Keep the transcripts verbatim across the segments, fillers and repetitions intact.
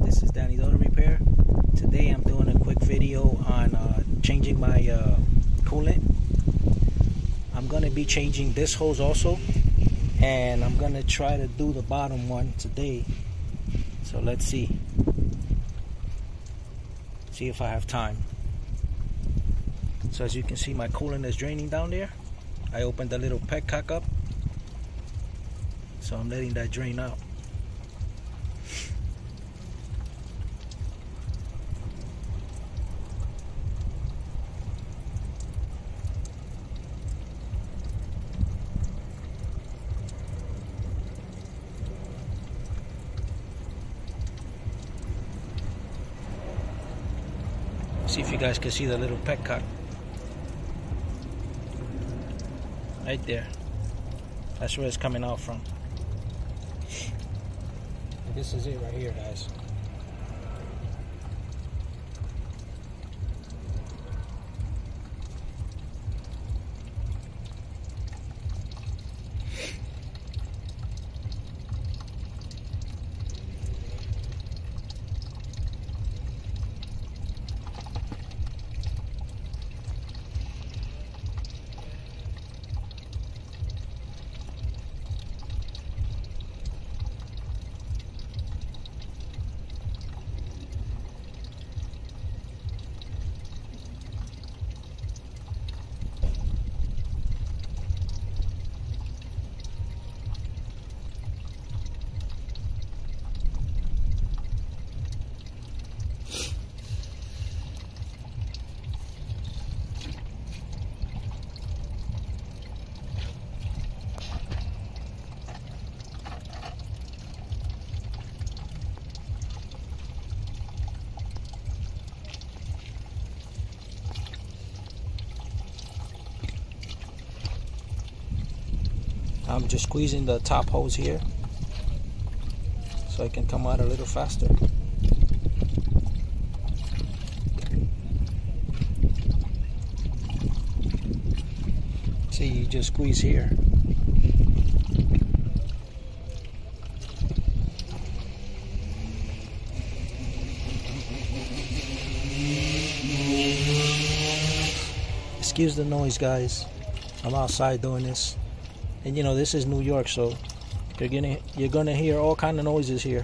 This is Danny's Auto Repair. Today I'm doing a quick video on uh, changing my uh, coolant. I'm going to be changing this hose also, and I'm going to try to do the bottom one today. So let's see. See if I have time. So as you can see, my coolant is draining down there. I opened the little petcock up, so I'm letting that drain out. See if you guys can see the little petcock right there. That's where it's coming out from. And this is it right here, guys. I'm just squeezing the top hose here so it can come out a little faster. See, you just squeeze here. Excuse the noise, guys. I'm outside doing this. And you know, this is New York, so you're gonna you're gonna hear all kind of noises here.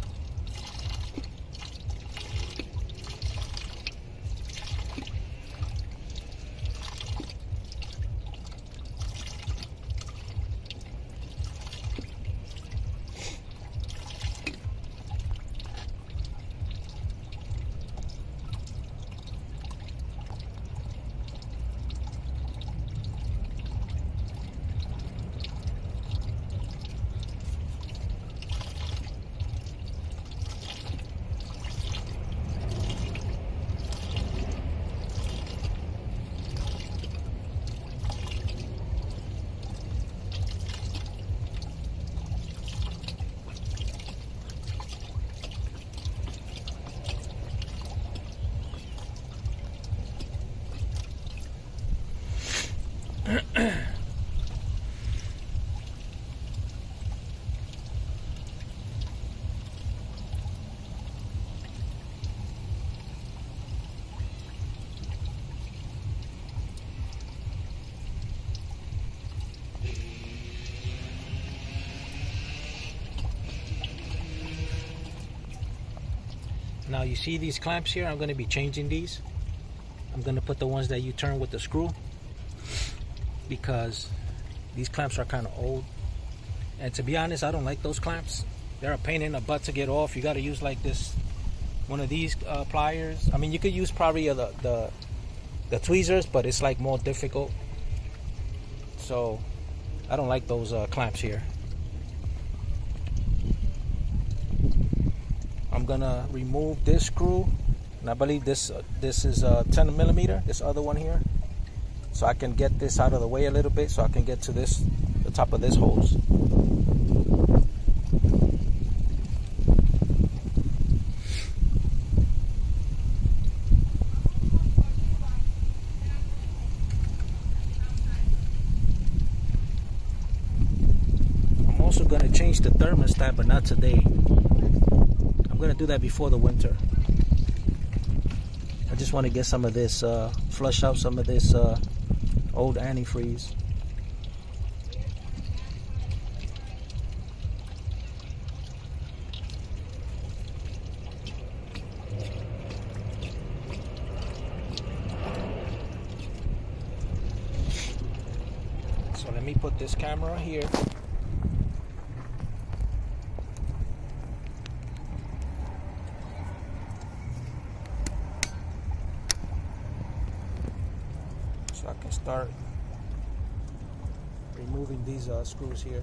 Now you see these clamps here, I'm going to be changing these. I'm going to put the ones that you turn with the screw, because these clamps are kind of old, and to be honest, I don't like those clamps. They're a pain in the butt to get off. You got to use like this, one of these uh, pliers. I mean, you could use probably uh, the, the the tweezers, but it's like more difficult. So I don't like those uh, clamps here. I'm gonna remove this screw, and I believe this uh, this is a ten millimeter, this other one here, so I can get this out of the way a little bit, so I can get to this, the top of this hose. I'm also gonna change the thermostat, but not today. I'm gonna do that before the winter. I just want to get some of this, uh, flush out some of this uh, old antifreeze. So let me put this camera here. So I can start removing these uh, screws here.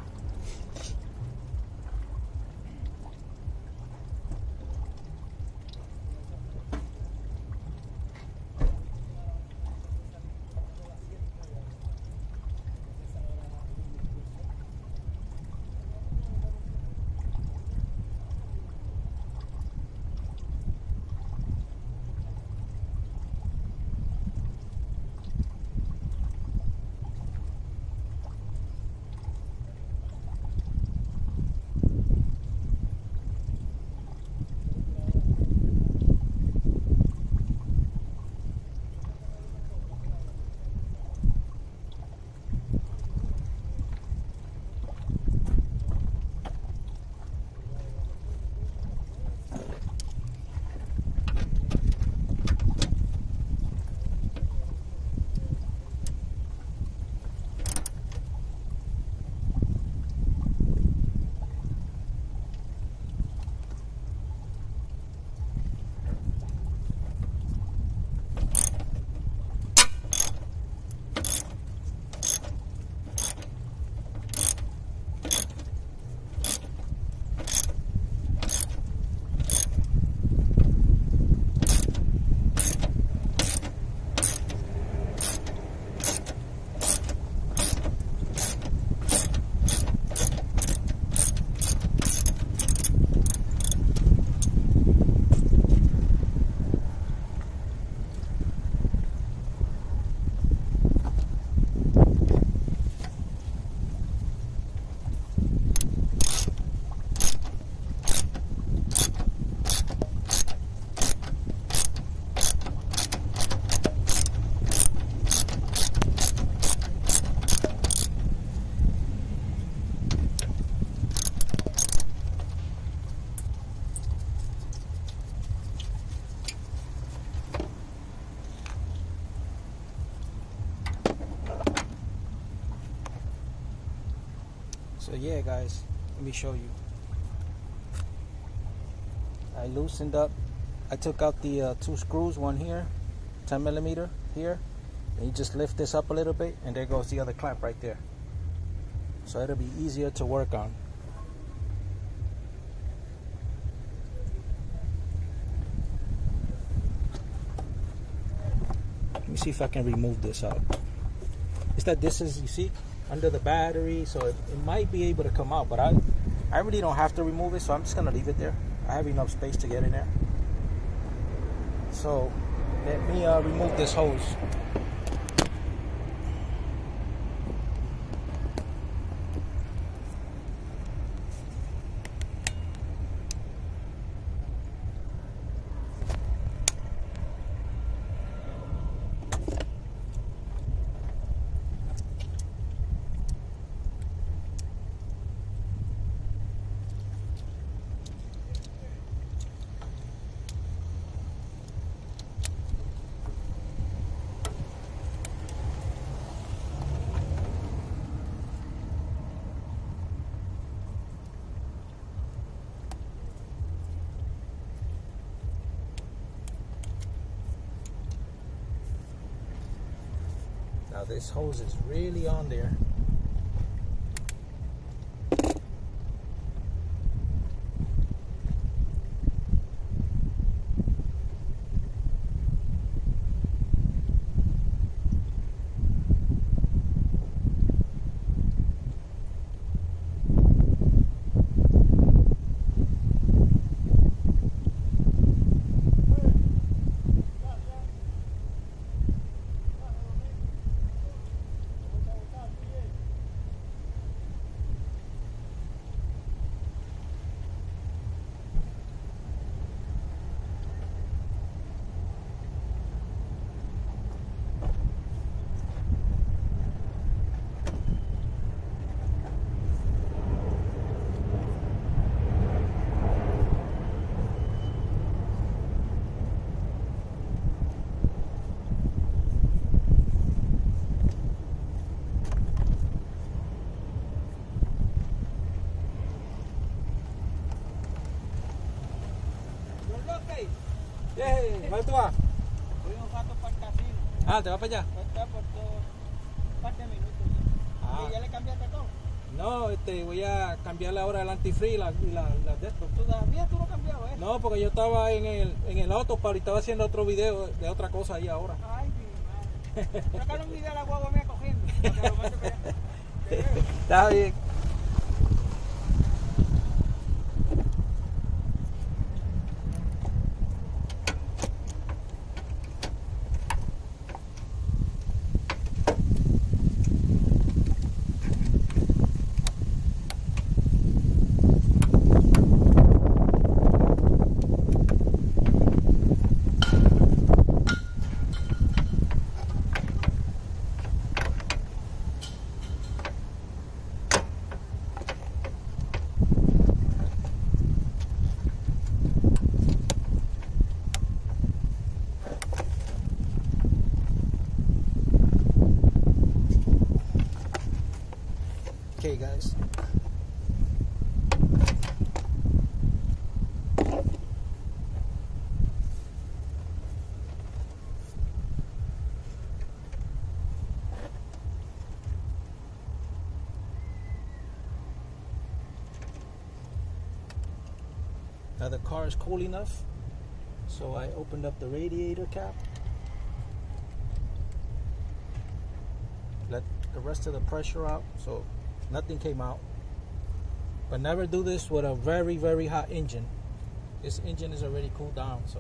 So yeah guys, let me show you. I loosened up, I took out the uh, two screws, one here, ten millimeter here, and you just lift this up a little bit and there goes the other clamp right there. So it'll be easier to work on. Let me see if I can remove this out. It's that this is, you see, under the battery, so it, it might be able to come out, but I I really don't have to remove it, so I'm just gonna leave it there. I have enough space to get in there. So let me uh, remove this hose. Now this hose is really on there. Hey, hey, ¿dónde tú vas? Voy un rato para el casino. Ah, ¿te vas para allá? Voy a estar por todo, un par de minutos. Ah. ¿Y ya le cambiaste todo? No, este, voy a cambiarle ahora el antifreeze y la, y la, la de esto. ¿Todavía tú no cambiabas eso? No, porque yo estaba en el, en el autopar y estaba haciendo otro video de otra cosa ahí ahora. Ay, mi madre. Sácale un video a la guagua mía cogiendo. Para que lo mande para allá. Está bien. Okay, guys. Now the car is cool enough, so I opened up the radiator cap. Let the rest of the pressure out, so nothing came out. But never do this with a very, very hot engine. This engine is already cooled down, so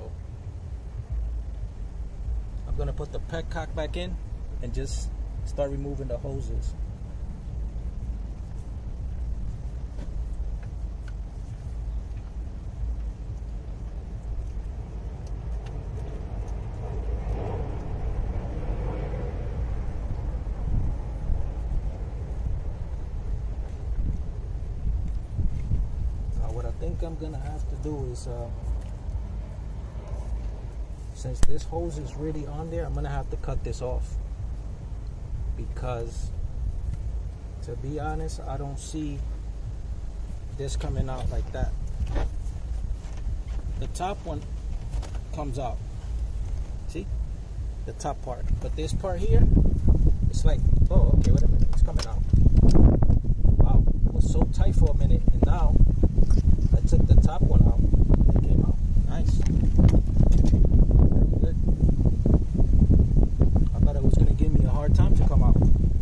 I'm gonna put the petcock back in and just start removing the hoses. I think I'm gonna have to do is uh, since this hose is really on there, I'm gonna have to cut this off, because to be honest, I don't see this coming out like that. The top one comes out, see, the top part, but this part here, it's like, oh okay, wait a minute, it's coming out. Wow, it was so tight for a minute, and now I took the top one out and it came out. Nice. Very good. I thought it was going to give me a hard time to come out.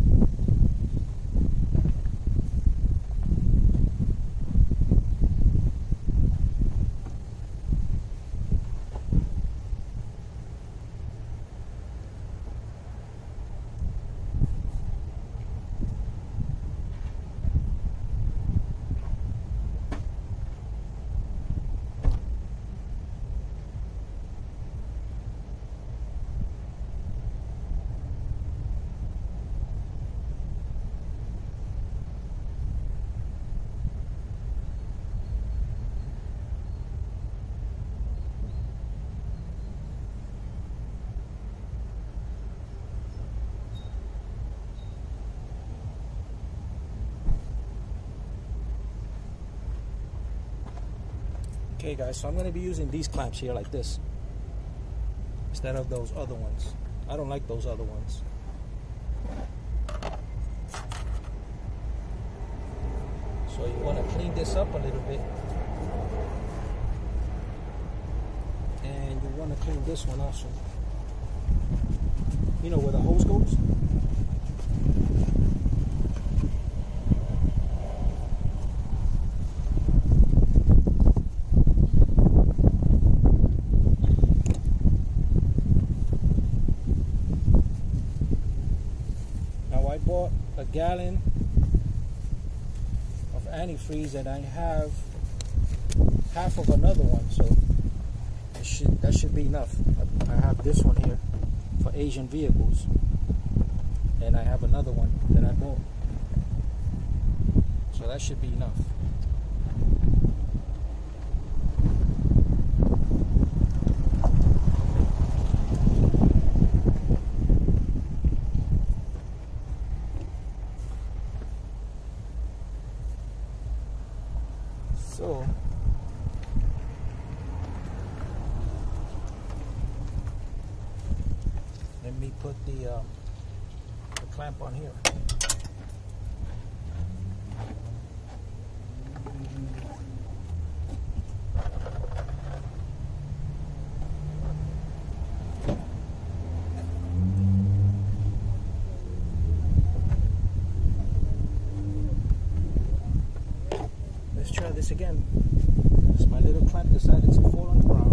Okay guys, so I'm going to be using these clamps here like this instead of those other ones. I don't like those other ones. So you want to clean this up a little bit, and you want to clean this one also. You know where the hose goes? Bought a gallon of antifreeze and I have half of another one, so it should, that should be enough. I have this one here for Asian vehicles, and I have another one that I bought, so that should be enough. So put the, um, the clamp on here. Let's try this again. As my little clamp decided to fall on the ground.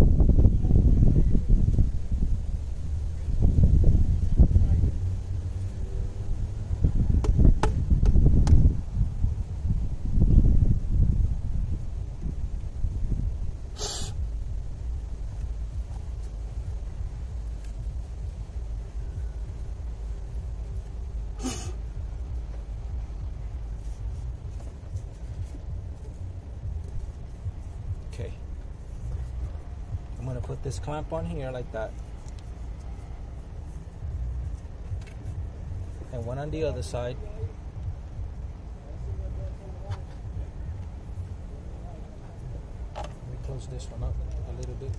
Okay, I'm going to put this clamp on here like that, and one on the other side. Let me close this one up a little bit.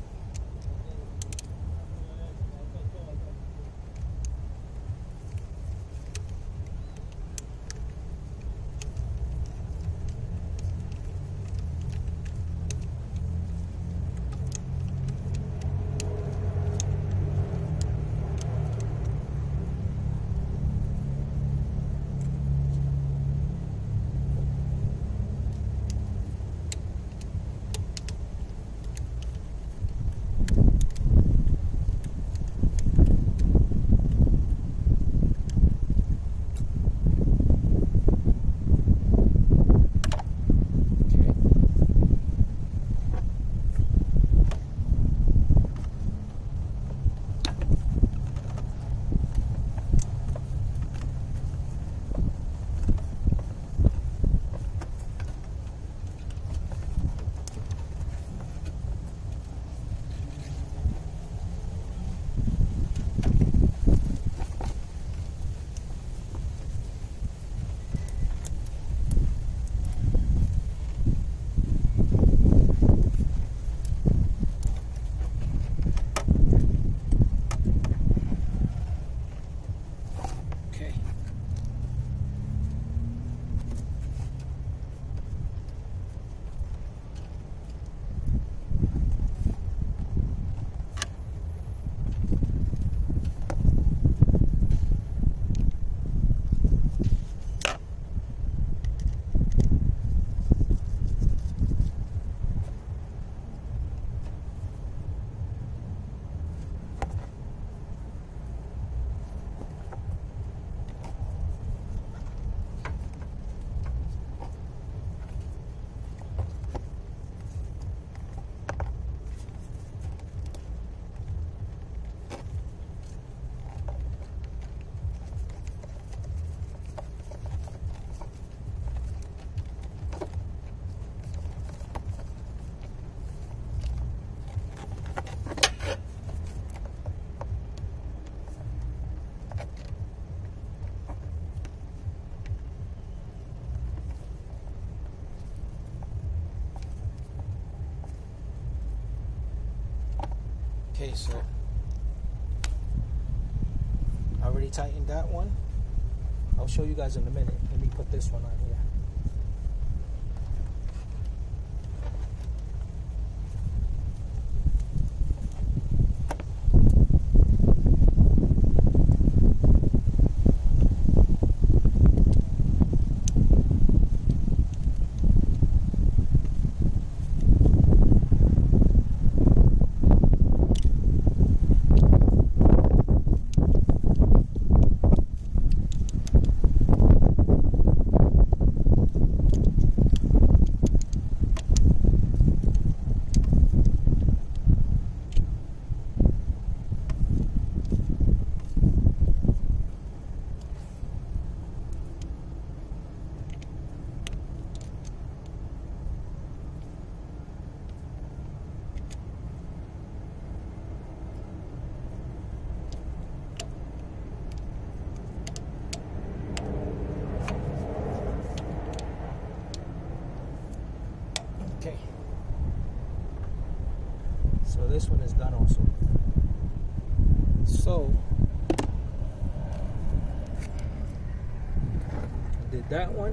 Okay, so I already tightened that one. I'll show you guys in a minute. Let me put this one on here. Okay, so this one is done also. So did that one.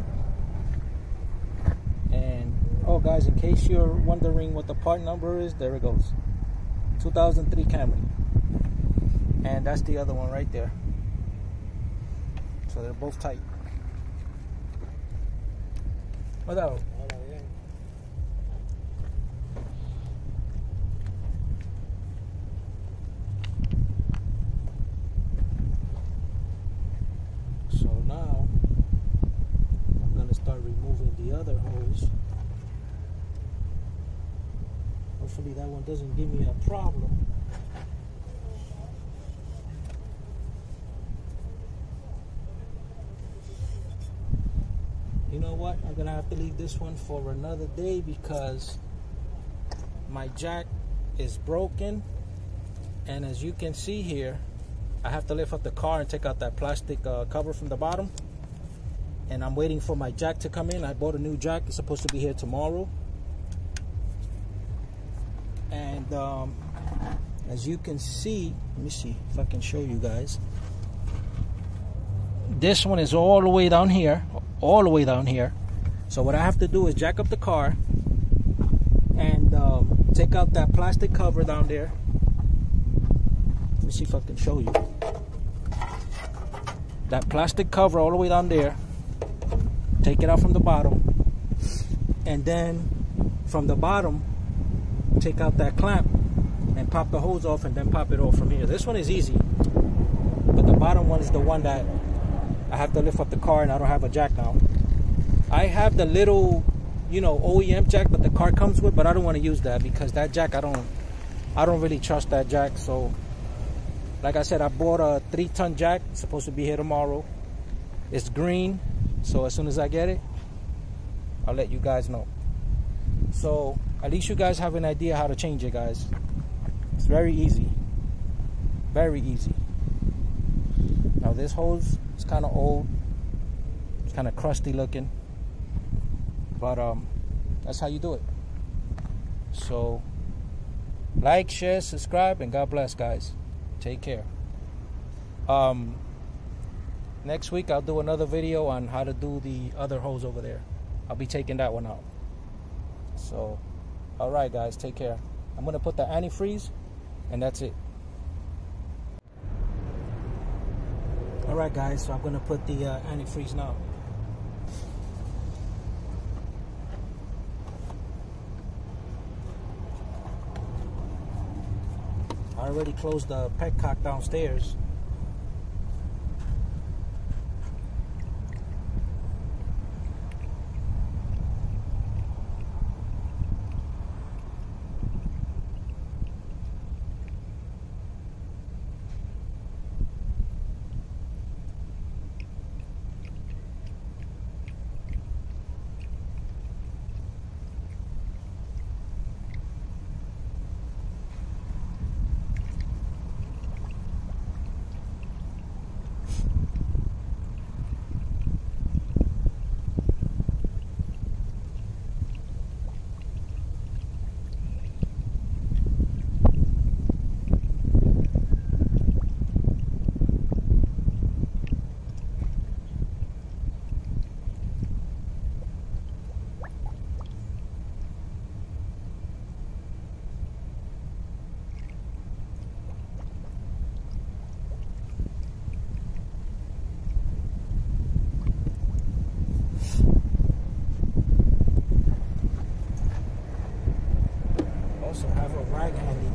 And oh guys, in case you're wondering what the part number is, there it goes. two thousand three Camry. And that's the other one right there. So they're both tight. What else? So now I'm gonna start removing the other hose. Hopefully that one doesn't give me a problem. You know what? I'm gonna have to leave this one for another day because my jack is broken, and as you can see here, I have to lift up the car and take out that plastic uh, cover from the bottom, and I'm waiting for my jack to come in. I bought a new jack. It's supposed to be here tomorrow. And um, as you can see, let me see if I can show you guys. This one is all the way down here, all the way down here. So what I have to do is jack up the car and um, take out that plastic cover down there. Let me see if I can show you. That plastic cover all the way down there. Take it out from the bottom. And then from the bottom, take out that clamp and pop the hose off and then pop it off from here. This one is easy. But the bottom one is the one that I have to lift up the car and I don't have a jack now. I have the little, you know, O E M jack that the car comes with, but I don't want to use that because that jack, I don't, I don't really trust that jack. So, like I said, I bought a three-ton jack. It's supposed to be here tomorrow. It's green, so as soon as I get it, I'll let you guys know. So, at least you guys have an idea how to change it, guys. It's very easy. Very easy. Now, this hose is kind of old. It's kind of crusty looking. But um, that's how you do it. So, like, share, subscribe, and God bless, guys. Take care. Um, next week, I'll do another video on how to do the other hose over there. I'll be taking that one out. So, all right, guys, take care. I'm going to put the antifreeze, and that's it. All right, guys, so I'm going to put the uh, antifreeze now. I already closed the petcock downstairs. Also have a rag handy.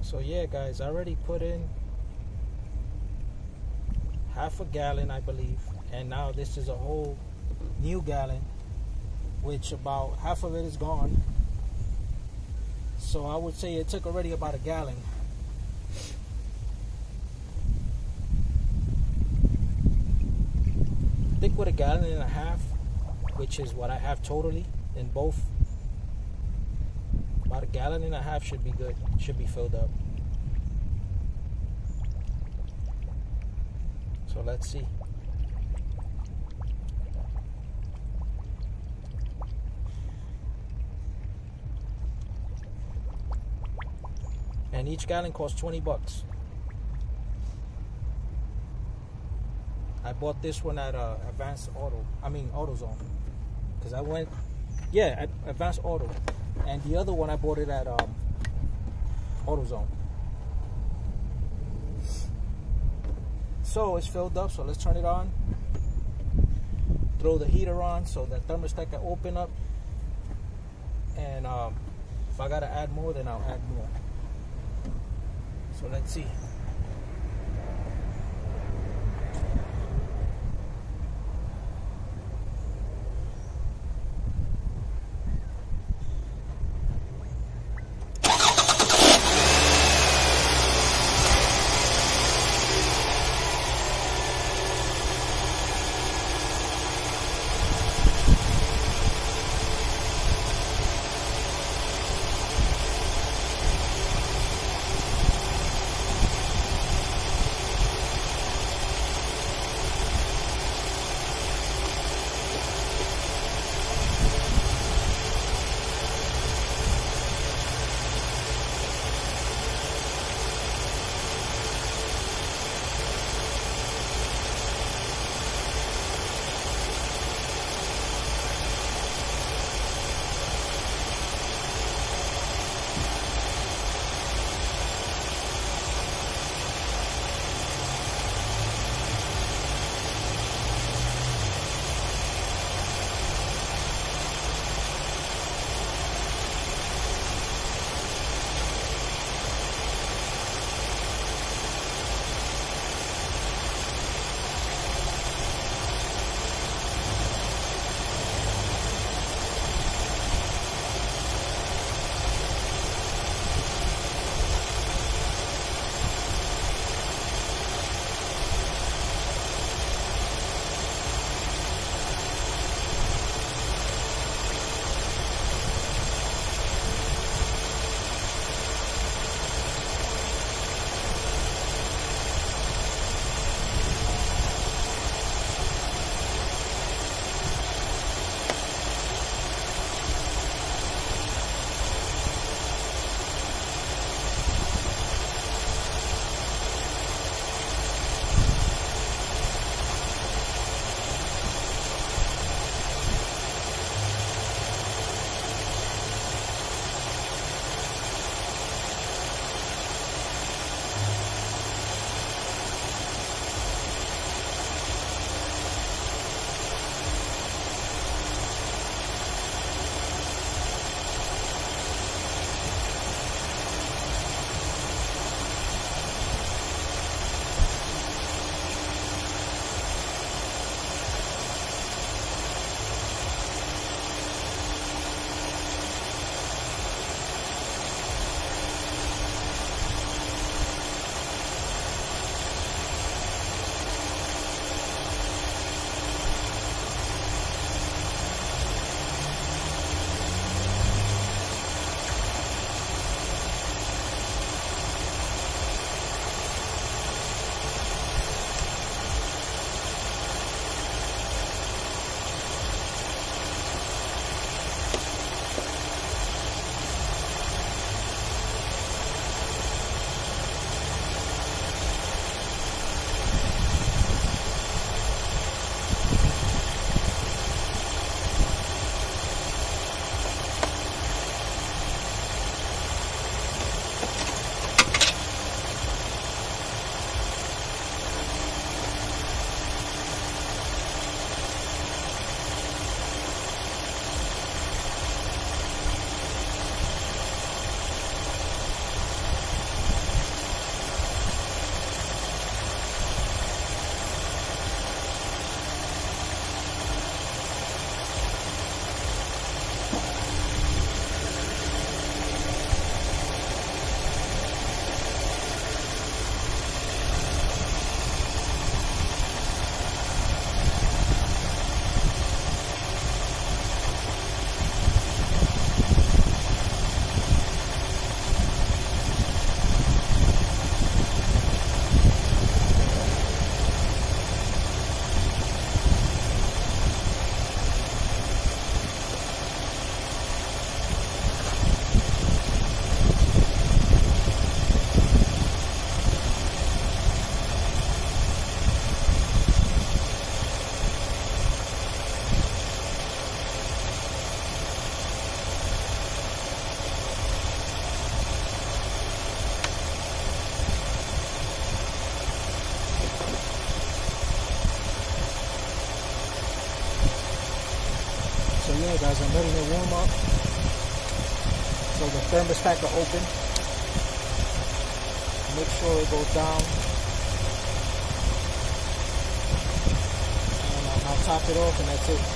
So yeah, guys, I already put in half a gallon, I believe, and now this is a whole new gallon, which about half of it is gone. So I would say it took already about a gallon. I think with a gallon and a half, which is what I have totally in both, about a gallon and a half should be good, should be filled up. So let's see. And each gallon costs twenty bucks. I bought this one at uh, Advanced Auto. I mean AutoZone, because I went, yeah, at Advanced Auto, and the other one I bought it at um, AutoZone. So it's filled up. So let's turn it on. Throw the heater on so the thermostat can open up. And um, if I gotta add more, then I'll add more. So let's see. guys, I'm letting it warm up. So the thermostat will open. Make sure it goes down. And I'll top it off and that's it.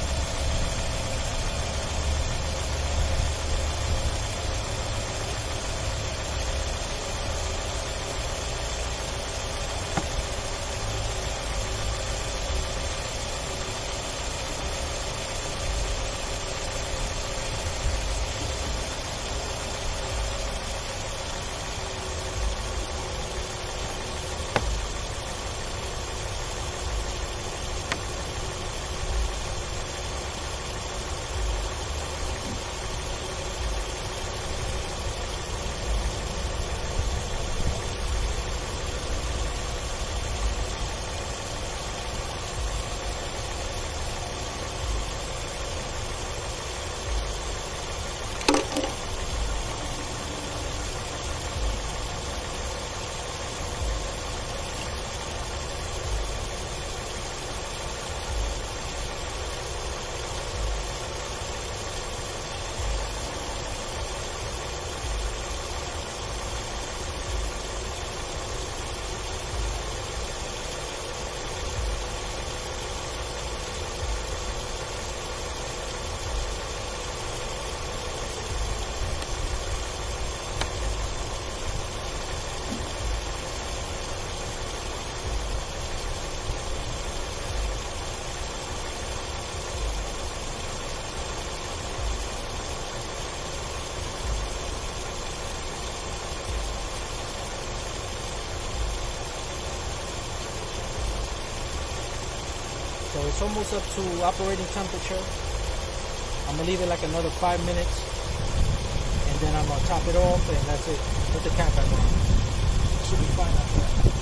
So it's almost up to operating temperature. I'm gonna leave it like another five minutes and then I'm gonna top it off and that's it. Put the cap back on. Should be fine after that.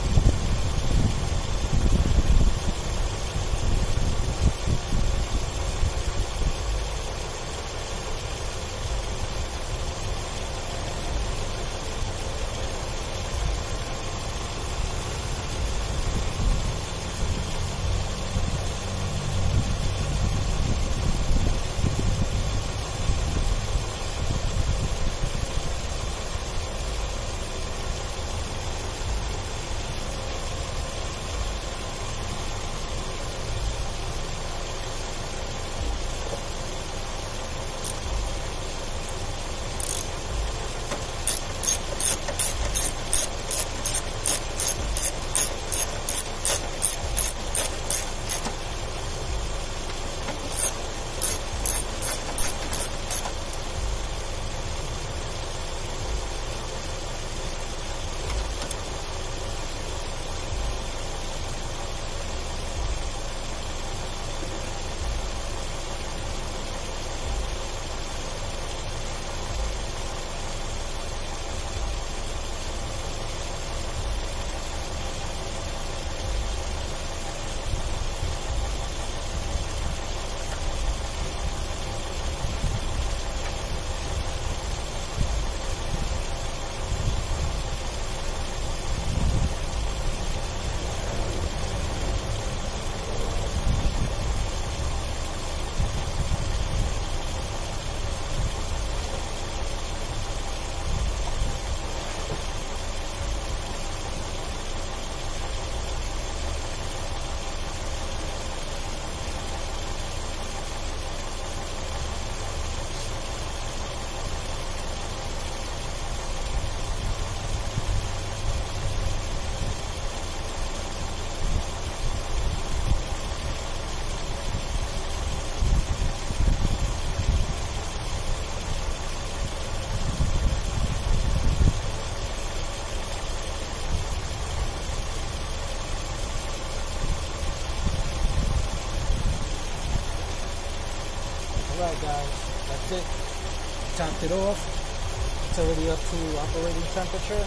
Alright guys, that's it. Topped it off. It's already up to operating temperature.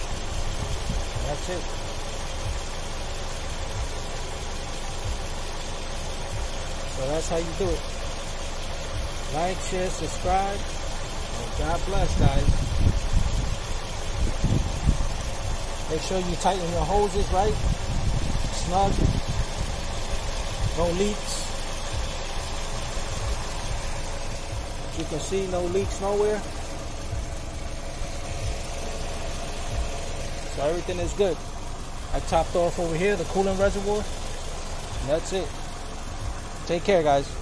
That's it. So that's how you do it. Like, share, subscribe. And God bless, guys. Make sure you tighten your hoses right. Snug. No leaks. As you can see, no leaks nowhere. So everything is good. I topped off over here the coolant reservoir. And that's it. Take care, guys.